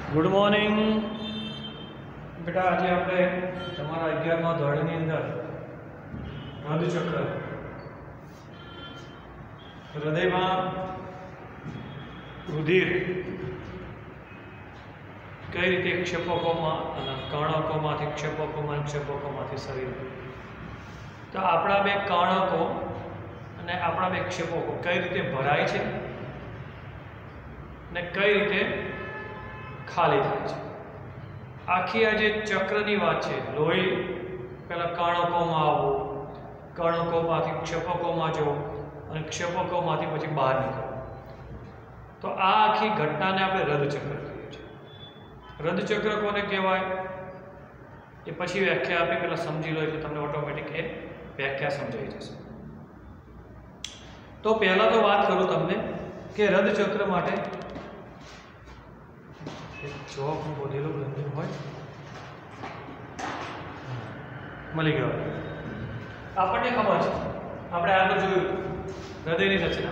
Good morning बेटा। आज आप तमारा 11मा धोरणी अंदर हृदयचक्र हृदय में रुधिर कई रीते क्षेपकों में कर्णकों में क्षेपकों में क्षेपकों में शरीर तो अपना बे कर्णकों અને આપણા બે ક્ષેપકો કઈ રીતે ભરાય છે ને કઈ રીતે ખાલી થાય છે। આખી આ જે ચક્રની વાત છે, લોહી પહેલાં કર્ણકોમાં આવવું, કર્ણકોમાંથી ક્ષેપકોમાં જવું અને ક્ષેપકોમાંથી પછી બહાર નીકળવું, તો આ આખી ઘટનાને આપણે હૃદયચક્ર કહીએ છીએ। હૃદયચક્ર કોને કહેવાય એ પછી વ્યાખ્યા આપી, પહેલાં સમજી લો એટલે તમને ઓટોમેટિક એ વ્યાખ્યા સમજાઈ જશે। तो पहला तो बात करूँ तमने कि हृदयचक्र माटे जॉब बोलेलो ब्लेंडिंग होय मळी गयो। आपने खबर है, આપણે આગળ જોયું હૃદયની રચના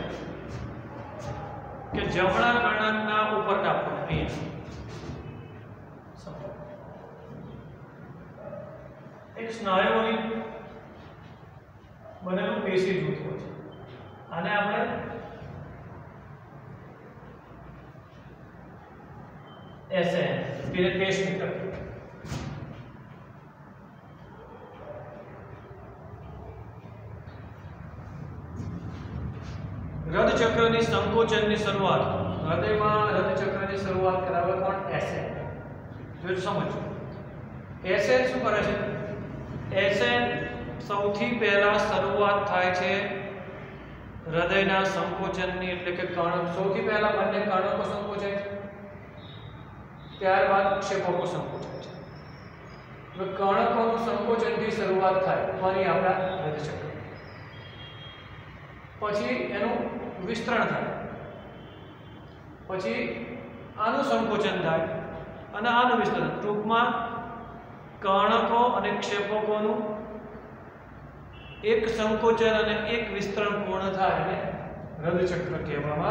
કે જમણા કર્ણકના ઉપરના ભાગ અહીંયા એક સ્નાયુઓની બનેલું પેશી જૂથ હોય છે, आने આપણે ऐसे फिर पेसमेकर हृदयचक्र संकोचन की शुरुआत हृदय में हृदयचक्र की शुरुआत करावे कोण ऐसे जो समझो ऐसे शू करे छे। ऐसे सौथी पहला शुरुआत थाय छे हृदयना संकोचननी એટલે કે કર્ણક સૌથી પહેલા બંને કર્ણકો સંકોચાય છે, ત્યારબાદ ક્ષેપકો સંકોચાય છે। હવે કર્ણકોનું સંકોચનથી શરૂઆત થાય ફરી આપણા હૃદયચક્ર, પછી એનું વિસ્તરણ થાય, પછી આનું સંકોચન થાય અને આનું વિસ્તરણ, ટૂંકમાં કર્ણકો અને ક્ષેપકોનું एक संकोचन और एक विस्तरण पूर्ण थाय ने हृदयचक्र कहेवामां।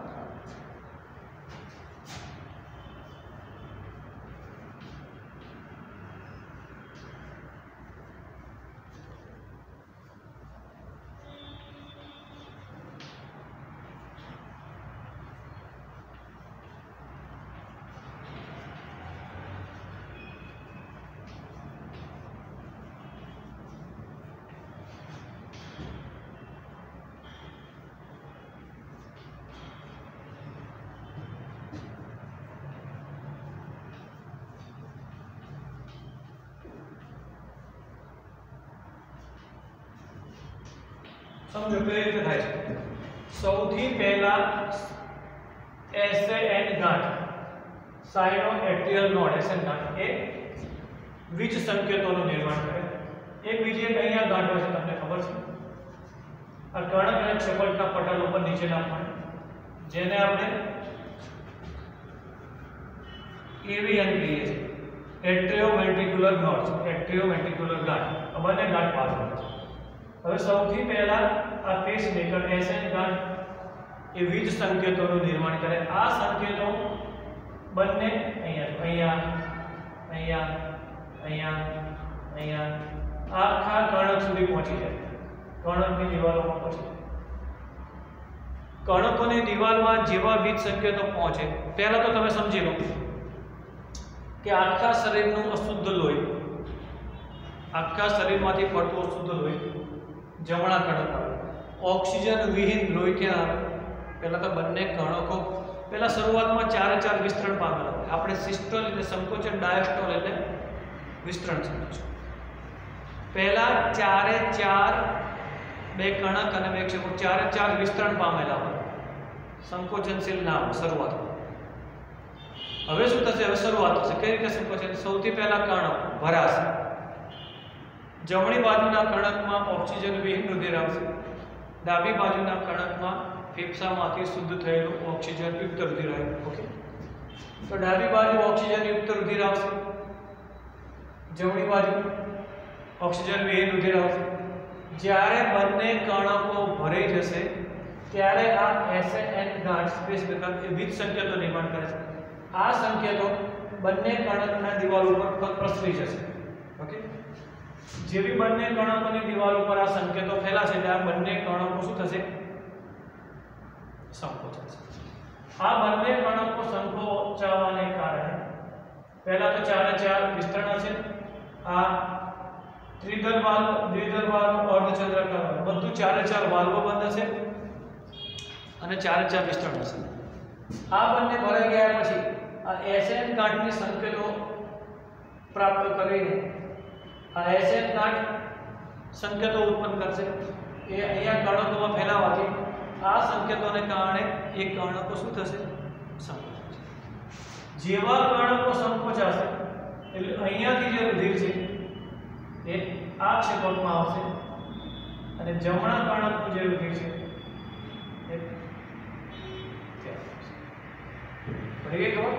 समझो कई रीते थाय छे। सौथी पहला एसएन गांठ साइनोएट्रियल नोड एसएन गांठ ए वीज संकेतों निर्माण करे। एक बीजी एक अहींया गांठ होय छे, તમને ખબર છે આ કર્ણક અને ક્ષેપકના પટલ ઉપર નીચેના પણ જેને આપણે એવીએન કહીએ છીએ, એટ્રિયોવેન્ટ્રિક્યુલર નોડ, એટ્રિયોવેન્ટ્રિક્યુલર ગાંઠ, આ બંને ગાંઠ પાસ કરે છે। હવે સૌથી પહેલા આ પેસમેકર એસએન ગાંઠ એ વીજ સંકેતોનું નિર્માણ કરે। આ સંકેતો બંને અહીંયા અહીંયા અહીંયા અહીંયા અહીંયા આખા કર્ણક સુધી પહોંચી જાય, કર્ણકની દિવાલોમાં પહોંચી જાય। કર્ણકોની દિવાલમાં જેવા વીજ સંકેતો પહોંચે, પહેલા તો તમે સમજી લો કે આખા શરીરનું અશુદ્ધ લોહી, આખા શરીરમાંથી પડતું અશુદ્ધ લોહી जमणा कर्णक आवे। ऑक्सीजन विहीन लोही क्या आवे? पहला तो बंने कर्णको पहला शुरुआत में 4 विस्तरण पामेला होय। आपणे सिस्टोल એટલે संकोचन, डायस्टोल એટલે विस्तरण समझो। पहला 4 બે કર્ણક અને બે ક્ષેપક 4 વિસ્તરણ પામેલા હોય, संकोचनशील ना હોય શરૂઆત। હવે શું થશે? હવે શરૂઆત થશે કઈ રીતે સંકોચન? સૌથી પહેલા કર્ણક ભરાશે, जमणी बाजुना कर्णकमां ऑक्सीजन विहीन रुधिर आवशे, डाबी बाजुना कर्णकमां फेफसामांथी शुद्ध थयेलुं ऑक्सीजन युक्त रुधिर आवशे। ओके, तो डाबी बाजु ऑक्सीजन युक्त रुधिर आवशे, जमणी बाजु ऑक्सीजन विहीन रुधिर आवशे। ज्यारे बंने कर्णको भराई जशे त्यारे आ एसएन गांठ स्पेस बेकर विविध संकेतो निर्माण करे छे। આ સંકેતો બંને કર્ણકના દિવાલ ઉપર પ્રસરી જશે. ઓકે, જેવી બંને કર્ણકોની દિવાલ ઉપર આ સંકેતો ફેલાશે એટલે આ બંને કર્ણકો શું થશે? સંકોચાશે. આ બંને કર્ણકો સંકોચાવાને કારણે પહેલા તો ચારે ચાર વિસ્તરણ હશે. આ ત્રિદલ વાલ્વ, દ્વિદલ વાલ્વ, અર્ધચંદ્રાકાર વાલ્વ બધું ચારે ચાર વાલ્વો બંધ હશે અને ચારે ચાર વિસ્તરણ હશે. આ બંને ભરાઈ ગયા પછી આ એસએન ગાંઠની સંકેતો પ્રાપ્ત કરીને આ એસએન ગાંઠ સંકેતો ઉત્પન્ન કરશે. એ અહીંયા કર્ણકોમાં ફેલાવાથી આ સંકેતોને કારણે એક કર્ણકો શું થશે? સંકોચાશે. જેવા કર્ણકો સંકોચાશે એટલે અહીંયાથી જે રુધિર છે એ આ ક્ષેપકમાં આવશે અને જમણા કર્ણકનું જે રુધિર છે એ પડી ગઈ.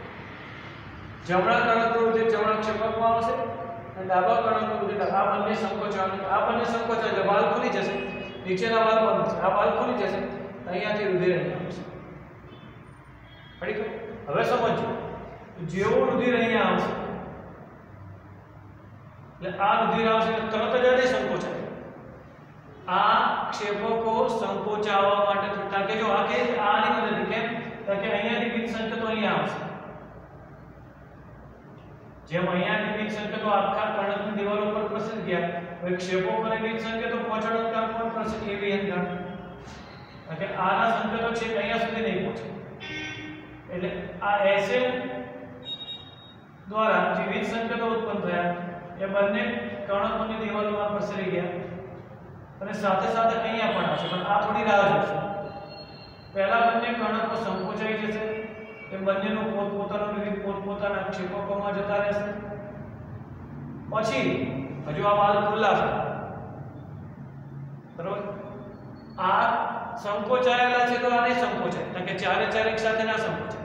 જમણા કર્ણકનું રુધિર જમણા ક્ષેપકમાં આવશે અને ડાબા કર્ણકનું રુધિર આ બંને સંકોચાશે. આ બંને સંકોચાશે વાલ્વ ખુલી જશે, નીચેના વાલ્વ બંધ છે, આ વાલ્વ ખુલી જશે, અહીંયાથી રુધિર અહીંયા આવશે. પડી ગયું? હવે સમજો, જેવું રુધિર અહીંયા આવશે એટલે આ રુધિર આવશે એટલે તરત જ આ સંકોચાય. આ ક્ષેપકો સંકોચાવા માટે થતા કે જો આ કે આની મદદથી કેમ કે અહીંયાથી બીજ સંકેતો અહીંયા આવશે. જેમ અહીંયાથી બીજ સંકેતો આખા કર્ણકની દિવાલ ઉપર પ્રસરી ગયા, હવે ક્ષેપકોને બીજ સંકેતો પહોંચાડવાનું કામ કોણ કરશે? એવીએન ગાંઠ. કે આના સંકેતો છે અહીંયા સુધી નહીં પહોંચે એટલે આ એસએન દ્વારા જે બીજ સંકેતો ઉત્પન્ન થયા એ બંને કર્ણકોની દિવાલોમાં પ્રસરી ગયા અને સાથે સાથે અહીંયા પણ આવશે, પણ આ થોડી રાહ જોશે. પહેલા બંને કર્ણકો સંકોચાઈ જશે, એ બંનેનું પોતપોતાનું રુધિર પોતપોતાના ક્ષેપકોમાં જતા રહેશે. પછી હજુ આ વાલ્વ ખુલ્લા છે, બરોબર? આ સંકોચાયેલા છે તો આ નહીં સંકોચાય, કારણ કે ચારે ચાર એક સાથે ના સંકોચાય.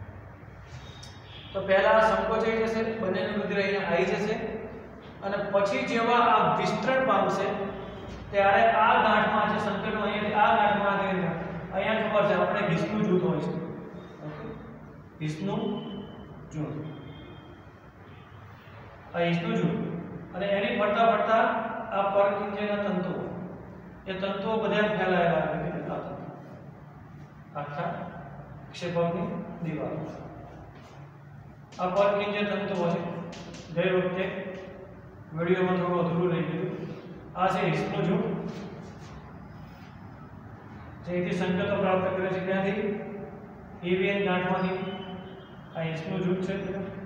તો પહેલા સંકોચાઈ જશે, બંનેનું રુધિર અહીંયા આવી જશે અને પછી જેવા આ વિસ્તરણ પામશે ત્યારે આ ગાંઠમાં જે સંકેતો અહીંયા આ ગાંઠમાં અહીંયા ખબર છે આપણે હિસનું જૂથ હોય છે. ઓકે, હિસનું જૂથ, આ હિસનું જૂથ અને એની ફરતા ફરતા આ પરકિંજના તંતુઓ, એ તંતુઓ બધા ફેલાયેલા આખા ક્ષેપકની દિવાલ. આ પરકિંજ તંતુઓ છે. ગઈ વખતે વિડીયોમાં થોડું અધૂરું રહી ગયું. આ છે હિસનું જૂથ, જેથી સંકેતો પ્રાપ્ત કરે છે ક્યાંથી? એવીએન ગાંઠમાંથી. આ હિસનું જૂથ છે.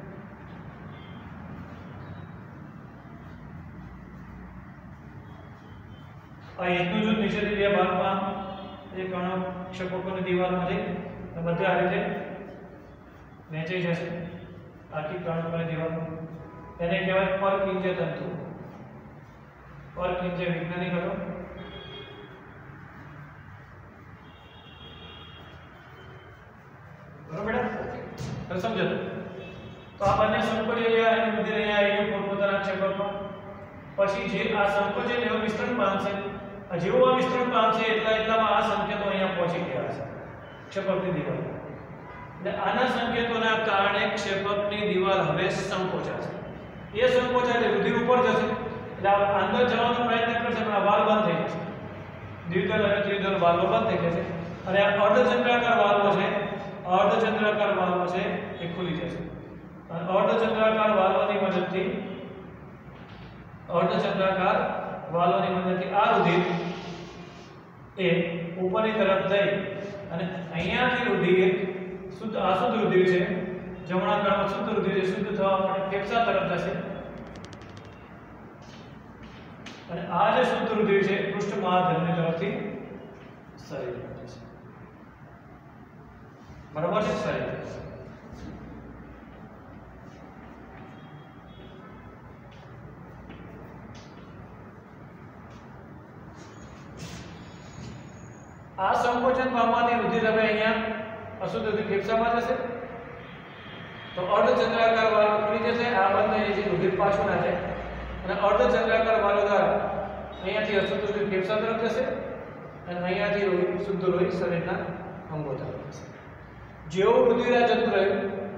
આ હિસનું જૂથ નીચેથી બે ભાગમાં એક ક્ષેપકોની દિવાલમાં જઈ બધે આ રીતે વહેંચાઈ જશે આખી કર્ણકોની દિવાલ. એને કહેવાય પરકિંજ તંતુ. પરકિંજ વૈજ્ઞાનિક હતો. બરોબર? તો સમજો. તો આ બંને સંકોચી રહ્યા અને રુધિર અહીંયા આવી ગયું પોતપોતાના ક્ષેપકમાં. પછી જે આ સંકોચન એવો વિસ્તરણ પામશે, જેવું આ વિસ્તરણ પામશે એટલામાં આ સંકેતો અહીંયા પહોંચી ગયા છે ક્ષેપકની દિવાલ. એટલે આના સંકેતોના કારણે ક્ષેપકની દિવાલ હવે સંકોચાશે. એ સંકોચાય એટલે રુધિર ઉપર જશે એટલે અંદર જવાનો પ્રયત્ન કરશે પણ આ વાલ્વ બંધ થઈ જશે. દ્વિદલ અને ત્રિદલ વાલ્વો બંધ થઈ જશે અને આ અર્ધચંદ્રાકાર વાલ્વો છે, અર્ધચંદ્રાકાર વાલ્વો છે એ ખુલી જશે. અને અર્ધચંદ્રાકાર વાલ્વની મદદથી આ રુધિર એ ઉપરની તરફ જઈ અને અહીંયાથી રુધિર શુદ્ધ અશુદ્ધ રુધિર છે, જમણા કર્ણક શુદ્ધ રુધિર છે, શુદ્ધ થવા માટે ફેફસા તરફ જશે અને આ જે શુદ્ધ રુધિર છે પૃષ્ઠ મહાધમની તરફથી શરીરમાં જશે. બરાબર છે? શરીર આ સંકોચન પામવાથી રુધિર હવે અહીંયા અશુદ્ધ રુધિર ફેફસામાં જશે તો અર્ધચંદ્રાકાર વાલ્વ ખુલી જશે. આ બંને જે રુધિર પાછું ના જાય અને અર્ધચંદ્રાકાર વાલ્વ દ્વારા અહીંયાથી અશુદ્ધ રુધિર ફેફસા તરફ જશે અને અહીંયાથી શુદ્ધ લોહી શરીરના અંગો તરફ જશે. જેવું રુધિર આ જતું રહ્યું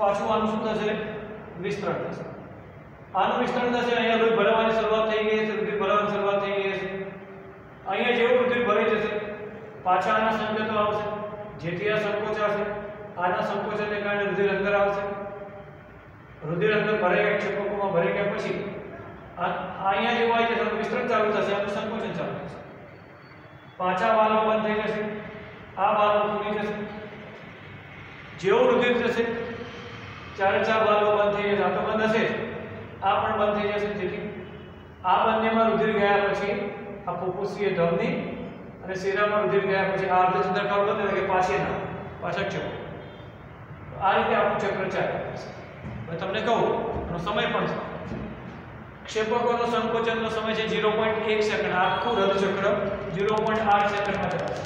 પાછું આનું શું થશે? વિસ્તરણ થશે. આનું વિસ્તરણ થશે. અહીંયા લોહી ભરાવાની શરૂઆત થઈ ગઈ છે, રુધિર ભરાવાની શરૂઆત થઈ ગઈ છે. અહીંયા જેવું રુધિર ભરાઈ જશે પાછા આના સંકેતો આવશે, જેથી આ સંકોચાશે. આના સંકોચનને કારણે રુધિર અંદર આવશે. રુધિર અંદર ભરાઈ ગયા, ક્ષેપકોમાં ભરાઈ ગયા પછી અહીંયા જેવું આવી જશે, વિસ્તરણ ચાલુ થશે, આનું સંકોચન ચાલુ થશે. પાછા વાલ્વ બંધ થઈ જશે, આ વાલ્વ ખુલી જશે. જેવું રુધિર જશે ચારે ચાર વાલ્વ બંધ થઈ જશે. આ તો બંધ હશે, આ પણ બંધ થઈ જશે. જેથી આ બંનેમાં રુધિર ગયા પછી આ ફુફુસીય ધમની અને શિરામાં રુધિર ગયા પછી આ અર્ધચંદ્રાકાર બંધ એટલે કે પાછળ ચક્ર. આ રીતે આખું ચક્ર ચાલે. હવે તમને કહું એનો સમય પણ છે. ક્ષેપકોનો સંકોચનનો સમય છે 0.1 સેકન્ડ. આખું રદ ચક્ર 0.8 સેકન્ડમાં ચાલે.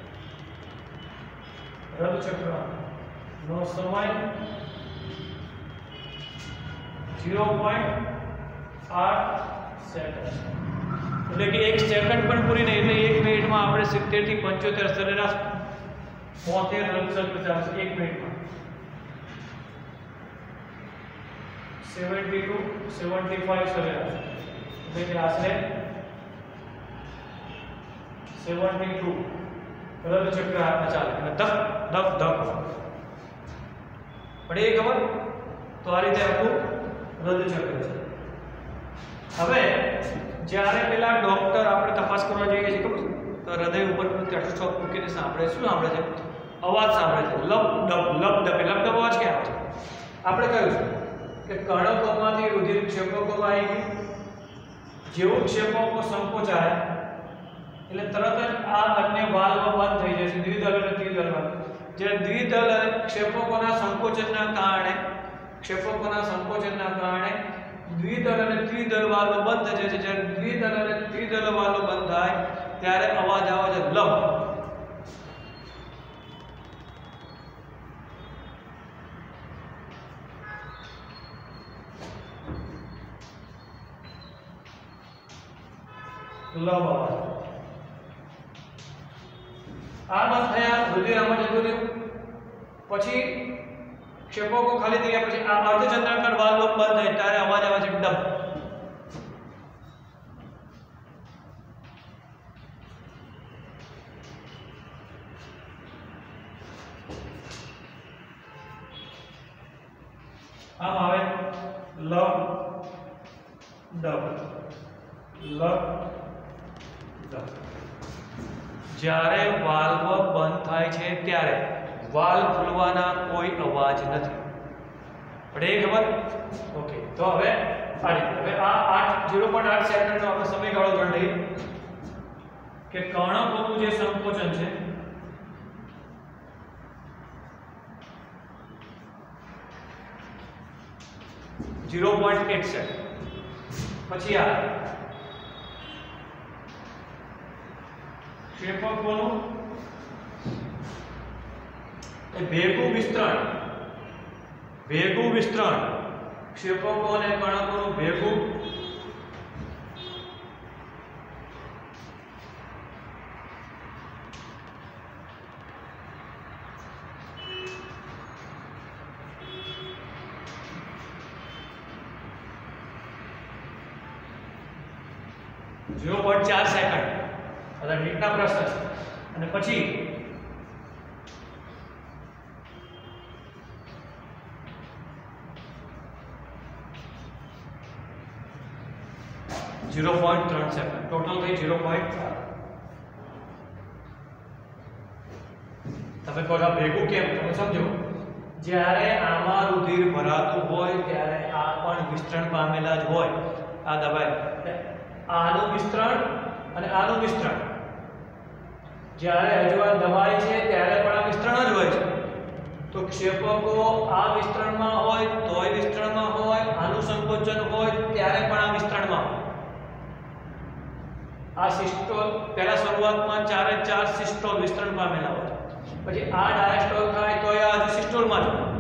રદ ચક્રનો સમય 0.8 સેકન્ડ. એટલે કે 1 સેકન્ડ પણ પૂરી નહીં, એટલે 1 મિનિટમાં આપણે 70 થી 75 સરેરાશ 72 રદ ચક્ર ચાલશે 1 મિનિટમાં. 70 to 75 સરેરાશ એટલે કે આશરે 72 રદ ચક્ર હાથમાં ચાલે અને ધક ધક ધક પડે ખબર. તો આ રીતે આખું રદ ચક્ર છે. હવે જ્યારે પેલા ડોક્ટર આપણે તપાસ કરવા જઈએ છીએ ખબર તો હૃદય ઉપર સ્ટેથોસ્કોપ મૂકીને સાંભળે. શું સાંભળે છે? અવાજ સાંભળે છે. લપ ડબ લપ ડબ. લપ ડબ અવાજ ક્યાં આવે છે? આપણે કહ્યું કે કણકોમાંથી રુધિર ક્ષેપકોમાં આવી ગયું. જેવું ક્ષેપકો સંકોચાય એટલે તરત જ આ બંને વાલ્વ બંધ થઈ જશે, દ્વિદલ અને ત્રિદલ વાલ્વ. જે દ્વિદલ અને ક્ષેપકોના સંકોચનના કારણે દ્વિદલ અને ત્રિદલ વાલ્વ બંધ થઈ જાય છે. જ્યારે દ્વિદલ અને ત્રિદલ વાલ્વ બંધ થાય ત્યારે અવાજ આવે છે લપ. આ બંધ થયા, રુધિર આમાં જતું રહ્યું. પછી ક્ષેપકો ખાલી થઈ ગયા પછી આ અર્ધચંદ્રાકાર વાલ્વ બંધ થાય ત્યારે અવાજ આવે છે ડબ. આમ આવે લબ ડબ લબ ડબ. જ્યારે વાલ્વ બંધ થાય છે ત્યારે વાલ્વ ખુલવાના કોઈ અવાજ નથી. પડે ખબર? ઓકે. તો હવે હવે આ 0.8 સેકન્ડનો આપણે સમયગાળો ગણી લઈએ કે કણકોનું જે સંકોચન છે .1 સેકન્ડ. પછી આ ક્ષેપકોનું ભેગું વિસ્તરણ ક્ષેપકો અને કણકોનું ભેગું .4 સેકન્ડ. એટલે નીટના પ્રશ્ન છે. અને પછી 0.3 સેકન્ડ. ટોટલ થઈ 0.4. તમે કહો છો ભેગું કેમ? તમે સમજો, જ્યારે આમાં રુધિર ભરાતું હોય ત્યારે આ પણ વિસ્તરણ પામેલા જ હોય. આ દબાય આનું વિસ્તરણ અને આનું વિસ્તરણ. જ્યારે હજુ આ દબાય છે ત્યારે પણ આ વિસ્તરણ જ હોય છે. તો ક્ષેપકો આ વિસ્તરણમાં હોય તોય વિસ્તરણમાં હોય, આનું સંકોચન હોય ત્યારે પણ આ વિસ્તરણમાં હોય. આ સિસ્ટોલ પહેલા શરૂઆતમાં 4 સિસ્ટોલ વિસ્તરણ પામેલા હોય, પછી આ ડાયાસ્ટોલ થાય તો આ હજુ સિસ્ટોલમાં જ હોય.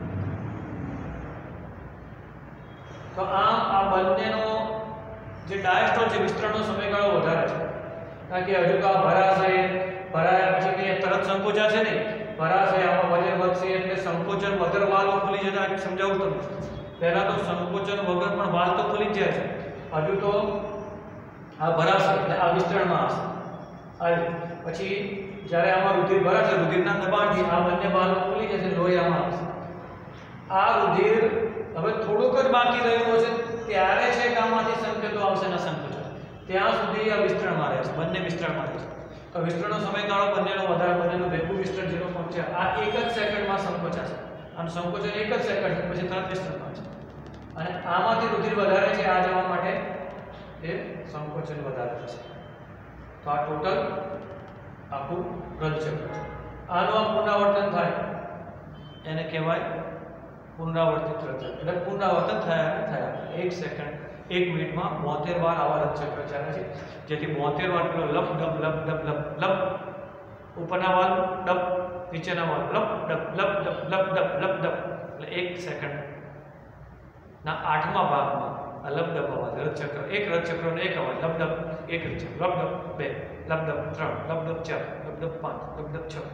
તો આ બંનેનો જે ડાયાસ્ટોલ છે વિસ્તરણનો સમયગાળો વધારે છે. કારણ કે હજુ તો આ ભરાયા પછી કે તરત સંકોચાશે નહીં, ભરાશે, આમાં વજન વધશે એટલે સંકોચન વગર વાલ ખુલી જતા સમજાવું તમને. પહેલા તો સંકોચન વગર પણ વાલ તો ખુલી જ જાય છે. હજુ તો આ ભરાશે એટલે આ વિસ્તરણમાં આવશે. પછી જ્યારે આમાં રુધિર ભરાશે, રુધિરના દબાણથી આ બંને વાલ ખુલી જશે, લોહી આમાં આવશે. આ રુધિર હવે થોડુંક જ બાકી રહ્યું હશે ત્યારે છે કે આમાંથી સંકેતો આવશે ને સંકોચન. ત્યાં સુધી આ વિસ્તરણમાં રહે છે, બંને વિસ્તરણમાં રહે છે. તો વિસ્તરણનો સમયગાળો બંનેનો વધારે, બંનેનું ભેગું વિસ્તરણ 0.4. આ એક જ સેકન્ડમાં સંકોચાશે અને સંકોચન એક જ સેકન્ડ પછી તરત વિસ્તરણમાં છે. અને આમાંથી રુધિર વધારે છે આ જવા માટે એ સંકોચન વધારે થશે. તો આ ટોટલ આખું રદચક્ર છે. આનું આ પુનરાવર્તન થાય એને કહેવાય પુનરાવર્તિત રદચક્ર. એટલે પુનરાવર્તન થયા 1 સેકન્ડ 1 મિનિટમાં 72 વાર આવા રદચક્ર ચાલે છે. જેથી 72 વાર પેલો લપ ડબ લપ ડબ લપ લપ, ઉપરના વાલ ડબ, નીચેના વાલ લપ ડબ લપ ડબ લપ ડબ લપ ડબ, એટલે 1 સેકન્ડ ના 8મા ભાગમાં આ લપ ડબ અવાજ રદચક્ર, એક રદચક્રનો એક અવાજ લપ ડબ, એક રદચક્ર લપ ડબ 2, લપ ડબ 3, લપ ડબ 4, લપ ડબ 5, લપ ડબ 6,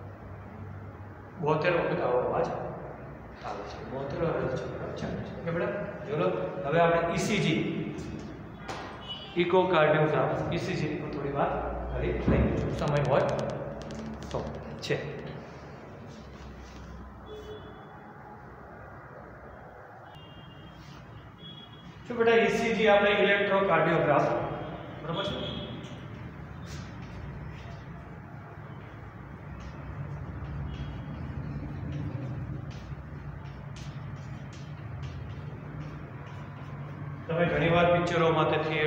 72 વખત આવો અવાજ આવે છે. 72 રદચક્ર ચાલે છે. ઓકે બેટા, ચલો હવે આપણે ECG ઇકોકાર્ડિયોગ્રામ ECG ની પણ થોડી વાત કરી લઈએ, સમય હોય તો છે. શું બેટા ECG આપણે ઇલેક્ટ્રોકાર્ડિયોગ્રામ, બરાબર છે. તમે ઘણીવાર પિક્ચરોમાં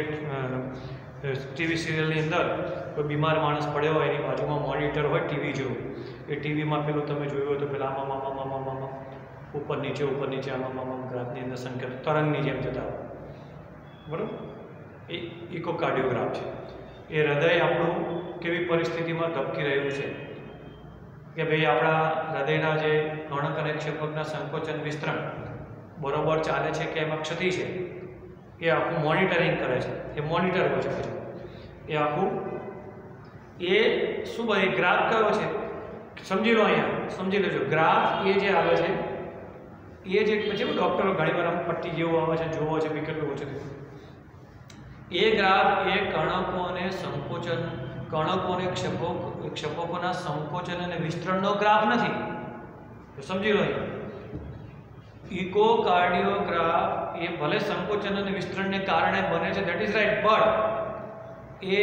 ટીવી સિરિયલની અંદર કોઈ બીમાર માણસ પડ્યો હોય, એની બાજુમાં મોનિટર હોય ટીવી જેવું, એ ટીવીમાં પેલું તમે જોયું હોય તો પેલા આમાં ઉપર નીચે આમાં ગ્રાફની અંદર સંકેત તરંગની જેમ જતા હોય, બરાબર. એ ઇકોકાર્ડિયોગ્રામ છે. એ હૃદય આપણું કેવી પરિસ્થિતિમાં ધબકી રહ્યું છે કે ભાઈ આપણા હૃદયના જે કર્ણક અને ક્ષેપકના સંકોચન વિસ્તરણ બરોબર ચાલે છે કે એમાં ક્ષતિ છે, એ આખું મોનિટરિંગ કરે છે. એ મોનિટર હોય છે એ આખું. એ શું ભાઈ ગ્રાફ કયો છે સમજી લો, અહીંયા સમજી લેજો. ગ્રાફ એ જે આવે છે એ જે પછી ડૉક્ટરો ઘણીવાર આમ પટ્ટી જેવો આવે છે, જોવો છે ભાઈ કેટલું ઓછું થયું. એ ગ્રાફ એ કર્ણકો અને સંકોચન, કર્ણકો અને ક્ષેપકોના સંકોચન અને વિસ્તરણનો ગ્રાફ નથી. તો સમજી લો, ઇકોકાર્ડિયોગ્રાફ એ ભલે સંકોચન અને વિસ્તરણને કારણે બને છે, ધેટ ઇઝ રાઈટ, બટ એ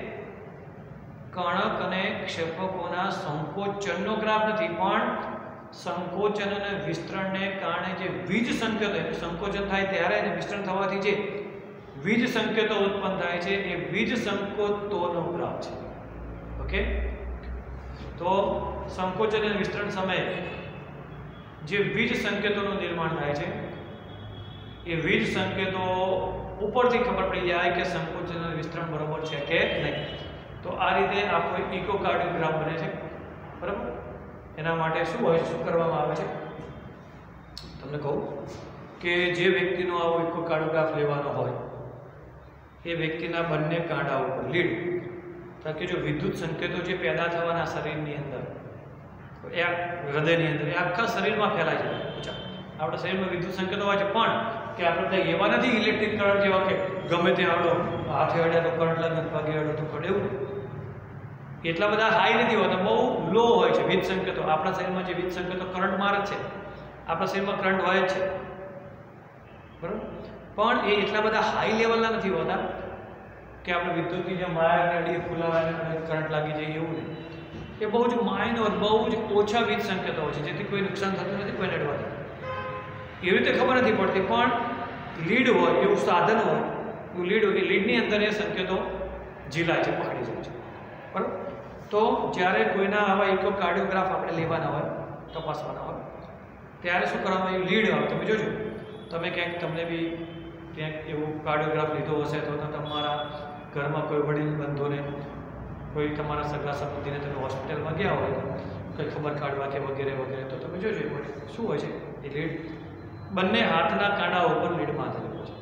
કર્ણક અને ક્ષેપકોના સંકોચનનો ગ્રાફ નથી, પણ સંકોચન અને વિસ્તરણને કારણે જે વીજ સંકેતો, સંકોચન થાય ત્યારે અને વિસ્તરણ થવાથી જે વીજ સંકેતો ઉત્પન્ન થાય છે એ વીજ સંકેતોનો ગ્રાફ છે. ઓકે, તો સંકોચન અને વિસ્તરણ સમયે જે વીજ સંકેતોનું નિર્માણ થાય છે એ વીજ સંકેતો ઉપરથી ખબર પડી જાય કે સંકોચન અને વિસ્તરણ બરોબર છે કે નહીં. તો આ રીતે આખો ઇકોકાર્ડિયોગ્રામ બને છે, બરાબર. એના માટે શું હોય, શું કરવામાં આવે છે તમને કહું કે જે વ્યક્તિનો આવો ઇકોકાર્ડિયોગ્રાફ લેવાનો હોય એ વ્યક્તિના બંને કાંડા ઉપર લીડ, કારણ કે જો વિદ્યુત સંકેતો જે પેદા થવાના શરીરની અંદર, એ હૃદયની અંદર, એ આખા શરીરમાં ફેલાય છે. આપણા શરીરમાં વિદ્યુત સંકેતો હોય છે, પણ કે આપણે એવા નથી ઇલેક્ટ્રિક કરંટ જેવા કે ગમે તે આવડો હાથે અડ્યા તો કરંટ લાગે, પગે અડ્યો તો કરંટ, એવું એટલા બધા હાઈ નથી હોતા, બહુ લો હોય છે વીજ સંકેતો. આપણા શરીરમાં જે વીજ સંકેતો કરંટ મારે છે, આપણા શરીરમાં કરંટ હોય જ છે, બરાબર. પણ એ એટલા બધા હાઈ લેવલના નથી હોતા કે આપણે વિદ્યુતની જેમ વાયરને અડીએ ફૂલાવાને કરંટ લાગી જાય, એવું નહીં. એ બહુ જ માઇનોર, બહુ જ ઓછા વીજ સંકેતો હોય છે, જેથી કોઈ નુકસાન થતું નથી, કોઈને અડવાથી એવી રીતે ખબર નથી પડતી. પણ લીડ હોય એવું સાધન હોય, એવું લીડ હોય, એ લીડની અંદર એ સંકેતો ઝીલાય છે, પકડી જાય છે, બરાબર. તો જ્યારે કોઈના આવા ઇકોકાર્ડિયોગ્રાફ આપણે લેવાના હોય, તપાસવાના હોય, ત્યારે શું કરવામાં આવે, લીડ આવે. તમે જોજો, તમે ક્યાંક તમને બી ક્યાંક એવું કાર્ડિયોગ્રાફ લીધો હશે તો તમારા ઘરમાં કોઈ વડીલ બંધોને, કોઈ તમારા સગા સંબંધીને તમે હોસ્પિટલમાં ગયા હોય કંઈ ખબર કાઢવા કે વગેરે વગેરે, તો તમે જોજો શું હોય છે એ લીડ બંને હાથના કાંડા ઉપર લીડ બાંધેલું હોય છે.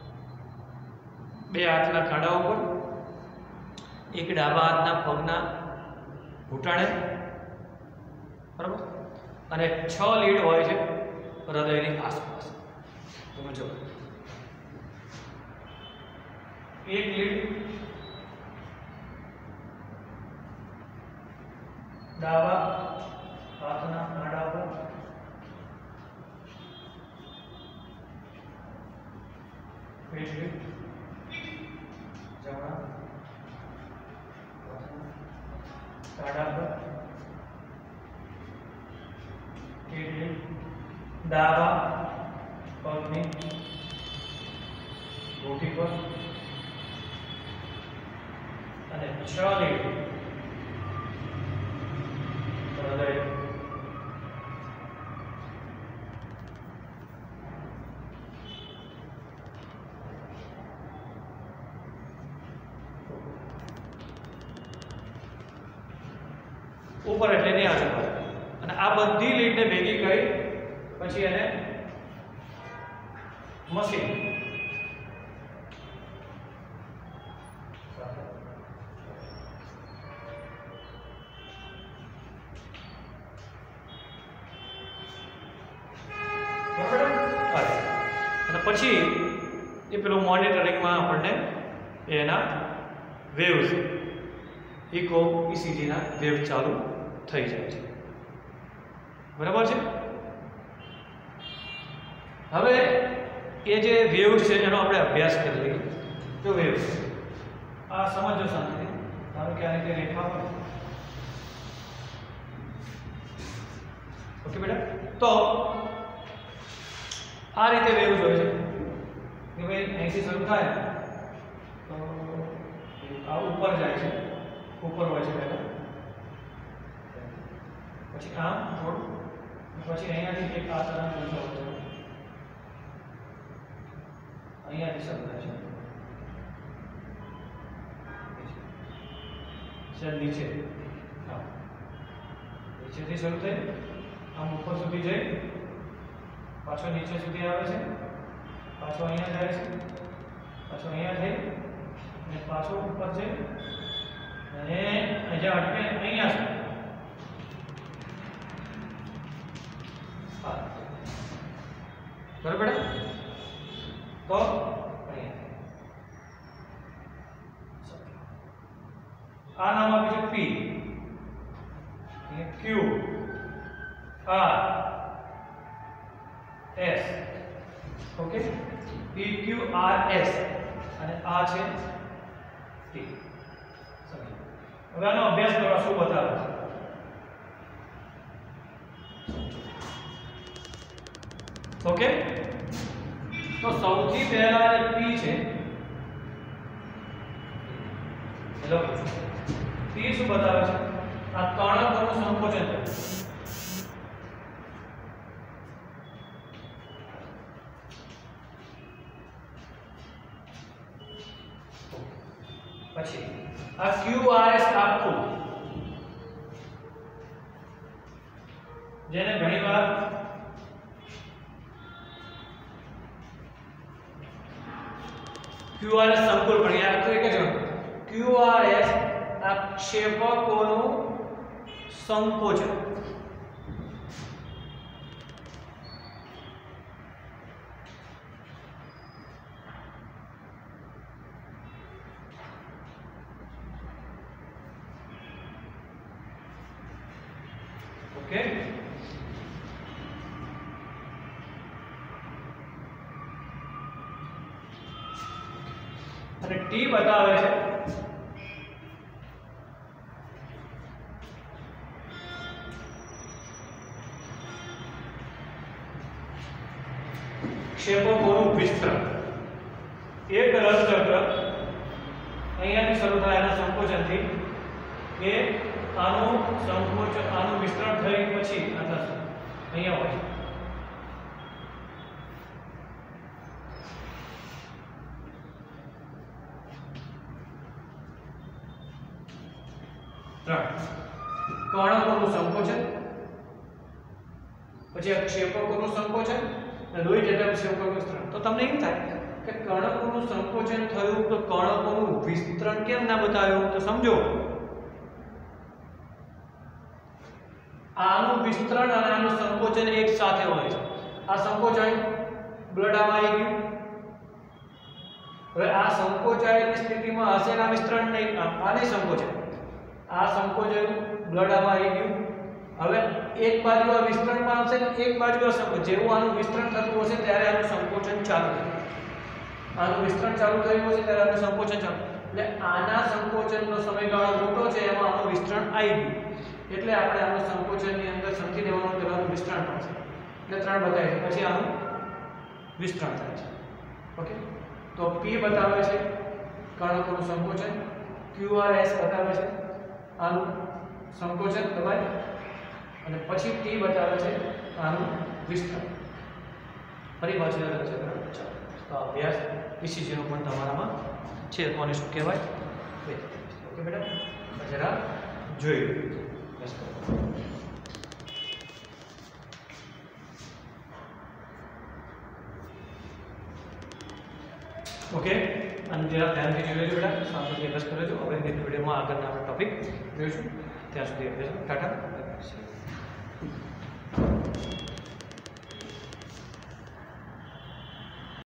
બે હાથના કાંડા ઉપર, એક ડાબા હાથના પગના ઘૂંટણે, બરાબર, અને 6 લીડ હોય છે હૃદયની આસપાસ. તમે જો એક લીડ ડાબા હાથના આડા પર, એક લીડ જમણા આડા પર, એક લીડ ડાબા પગની ઘૂંટી પર અને 6 લીડ હૃદય. ઉપર એટલે એની આજુબાજુ. અને આ બધી લીડને ભેગી કરી પછી એને મશીન અને પછી એ પેલું મોનિટરિંગમાં આપણને એના વેવ્સ ઇકો ઇસીજીના વેવ ચાલુ થઈ જાય છે. બરાબર છે. હવે એ જે વેવ્સ છે એનો આપણે અભ્યાસ કરી લઈએ. જો વેવ્સ આ સમજો શાંતિથી. ધારો કે આ રીતે રેખા હોય. ઓકે બેટા. તો આ રીતે વેવ્સ હોય છે કે ભાઈ અહીંથી શરૂ થાય તો આ ઉપર જાય છે, ઉપર હોય છે પહેલા, પછી આમ થોડું, પછી અહીંયાથી એક આ તરફ ઊંચો હોય છે, અહીંયાથી શરૂ થાય છે નીચે, નીચેથી શરૂ થઈ આમ ઉપર સુધી જઈ પાછો નીચે સુધી આવે છે, પાછો અહીંયા જાય છે, પાછો અહીંયા જઈ અને પાછો ઉપર જઈ અને અહીંયા અટકે અહીંયા સુધી. બરાબર. તો આ નામ આપ્યું છે P, Q, R, S. Okay. P Q R S અને આ છે ટી. હવે આનો અભ્યાસ કરવા શું બતાવે છે? ઓકે. તો સૌથી પહેલા જે પી છે હેલો પી શું બતાવે છે? આ કર્ણકનું સંકોચન છે. પછી આ QRS આખું જેને ઘણીવાર QRS સંકુલ પણ યાદ તો એક જ QRS આ ક્ષેપકોનું સંકોચન. ઓકે. અને ટી બતાવે છે ક્ષેપકોનું વિસ્તરણ. એક રસચક્ર અહીંયાથી શરૂ થાય એના સંકોચનથી કે આનું સંકોચન આનું વિસ્તરણ થઈ પછી અહીંયા હોય છે. કર્ણકોનું સંકોચન, પછી આ ક્ષેપકોનું સંકોચન અને લોહી જતા ક્ષેપકોનું વિસ્તરણ. તો તમને એમ થાય કે કર્ણકોનું સંકોચન થયું તો કર્ણકોનું વિસ્તરણ કેમ ના બતાવ્યું? તો સમજો આનું વિસ્તરણ અને આનું સંકોચન એક સાથે હોય છે. આ સંકોચાય બ્લડ આમાં આવી ગયું. હવે આ સંકોચાયેલી સ્થિતિમાં હશે ને આ વિસ્તરણ નહીં, આને સંકોચાય. આ સંકોચાયું બ્લડ આમાં આવી ગયું. હવે એક બાજુ આ વિસ્તરણ પામશે ને એક બાજુ આ સંકોચ. જેવું આનું વિસ્તરણ થતું હશે ત્યારે આનું સંકોચન ચાલુ થાય. આનું વિસ્તરણ ચાલુ થયું હશે ત્યારે આનું સંકોચન ચાલુ. એટલે આના સંકોચનનો સમયગાળો મોટો છે, એમાં આનું વિસ્તરણ આવી ગયું. એટલે આપણે આનું સંકોચનની અંદર સમજી લેવાનું કે આનું વિસ્તરણ થશે. એટલે 3 બતાવે છે, પછી આનું વિસ્તરણ થાય છે. ઓકે, તો P બતાવે છે કર્ણકોનું સંકોચન, QRS બતાવે છે આનું સંકોચન દબાય, અને પછી T બતાવે છે આનું વિસ્તરણ. ફરી પાછું ચાલો તો અભ્યાસ ECG નો પણ તમારામાં છે. કોને શું કહેવાય? ઓકે બેટા, જરા જોઈ લો. ઓકે, અને જરા ધ્યાનથી જોઈ લેજો બેટા, શાંતિથી અભ્યાસ કરી લેજો. હવે નેક્સ્ટ વિડીયોમાં આગળના આપણે ટોપિક જોઈશું. ત્યાં સુધી અભ્યાસ. ટાટા.